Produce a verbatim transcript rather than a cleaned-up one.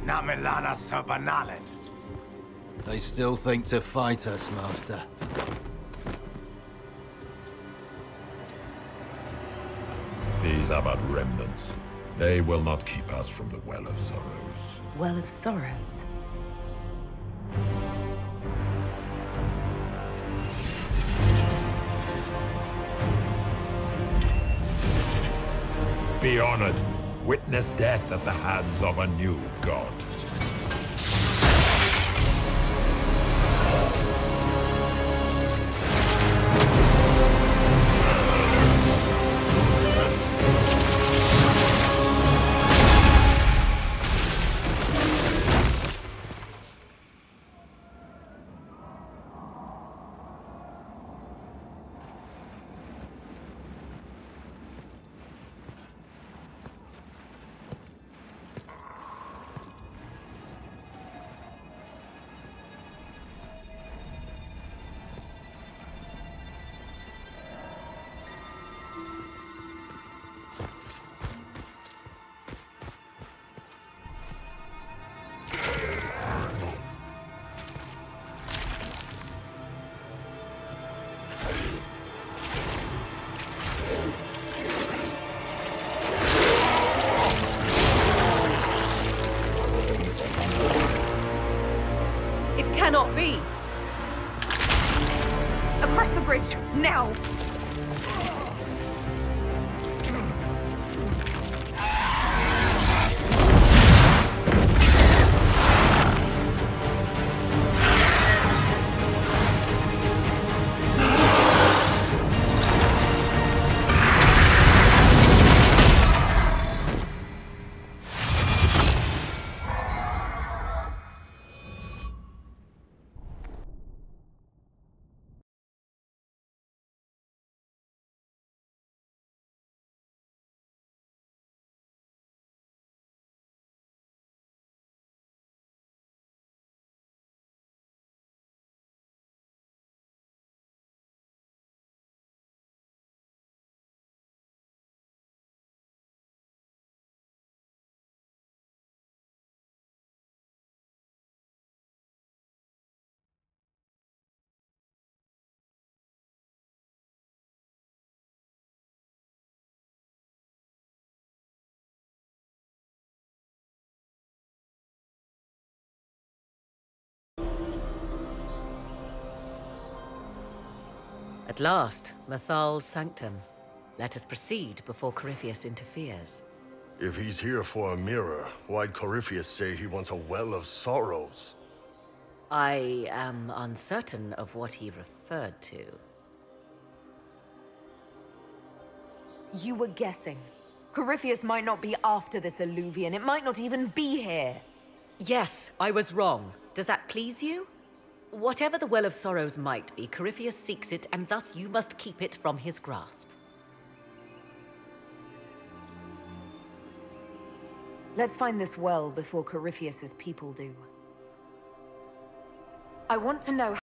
Namilana Sabanalet. They still think to fight us, Master. These are but remnants. They will not keep us from the Well of Sorrows. Well of Sorrows? Be honored. Witness death at the hands of a new god. Cannot be! Across the bridge, now! At last, Mathal's sanctum. Let us proceed before Corypheus interferes. If he's here for a mirror, why'd Corypheus say he wants a Well of Sorrows? I am uncertain of what he referred to. You were guessing. Corypheus might not be after this Eluvian. It might not even be here. Yes, I was wrong. Does that please you? Whatever the Well of Sorrows might be, Corypheus seeks it, and thus you must keep it from his grasp. Let's find this well before Corypheus's people do. I want to know